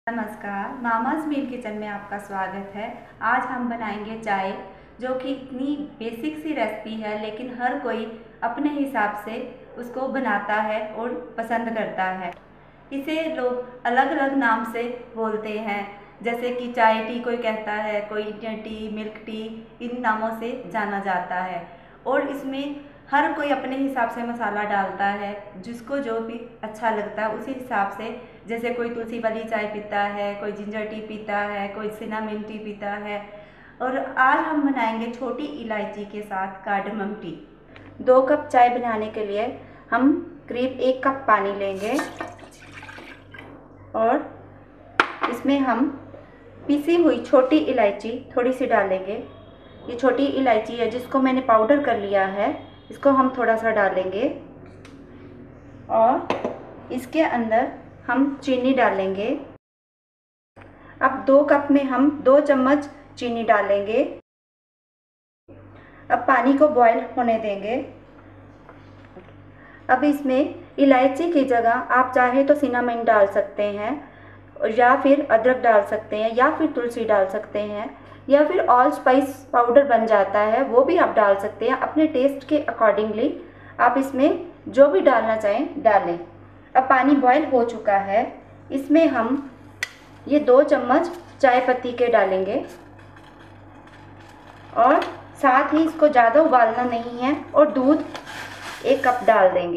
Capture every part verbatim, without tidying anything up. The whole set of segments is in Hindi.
नमस्कार, मामाज़ मील किचन में आपका स्वागत है। आज हम बनाएंगे चाय, जो कि इतनी बेसिक सी रेसिपी है, लेकिन हर कोई अपने हिसाब से उसको बनाता है और पसंद करता है। इसे लोग अलग अलग नाम से बोलते हैं, जैसे कि चाय टी कोई कहता है, कोई इंडियन टी, मिल्क टी, इन नामों से जाना जाता है। और इसमें हर कोई अपने हिसाब से मसाला डालता है, जिसको जो भी अच्छा लगता है उसी हिसाब से। जैसे कोई तुलसी वाली चाय पीता है, कोई जिंजर टी पीता है, कोई सिनामन टी पीता है। और आज हम बनाएंगे छोटी इलायची के साथ कार्डमम टी। दो कप चाय बनाने के लिए हम करीब एक कप पानी लेंगे और इसमें हम पीसी हुई छोटी इलायची थोड़ी सी डालेंगे। ये छोटी इलायची है जिसको मैंने पाउडर कर लिया है, इसको हम थोड़ा सा डालेंगे। और इसके अंदर हम चीनी डालेंगे। अब दो कप में हम दो चम्मच चीनी डालेंगे। अब पानी को बॉईल होने देंगे। अब इसमें इलायची की जगह आप चाहे तो सिनामन डाल सकते हैं, या फिर अदरक डाल सकते हैं, या फिर तुलसी डाल सकते हैं, या फिर ऑल स्पाइस पाउडर बन जाता है, वो भी आप डाल सकते हैं। अपने टेस्ट के अकॉर्डिंगली आप इसमें जो भी डालना चाहें डालें। अब पानी बॉईल हो चुका है, इसमें हम ये दो चम्मच चाय पत्ती के डालेंगे और साथ ही इसको ज़्यादा उबालना नहीं है और दूध एक कप डाल देंगे।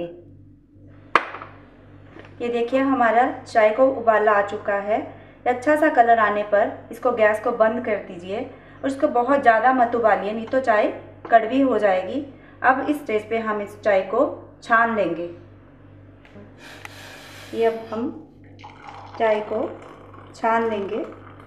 ये देखिए हमारा चाय को उबाला आ चुका है। अच्छा सा कलर आने पर इसको गैस को बंद कर दीजिए और इसको बहुत ज़्यादा मत उबालिए, नहीं तो चाय कड़वी हो जाएगी। अब इस स्टेज पे हम इस चाय को छान लेंगे। ये अब हम चाय को छान लेंगे।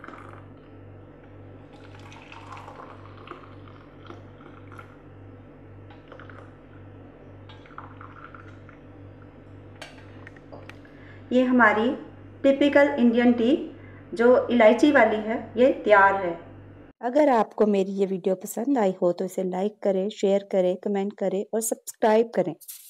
ये हमारी टिपिकल इंडियन टी जो इलायची वाली है, ये तैयार है। अगर आपको मेरी ये वीडियो पसंद आई हो तो इसे लाइक करें, शेयर करें, कमेंट करें और सब्सक्राइब करें।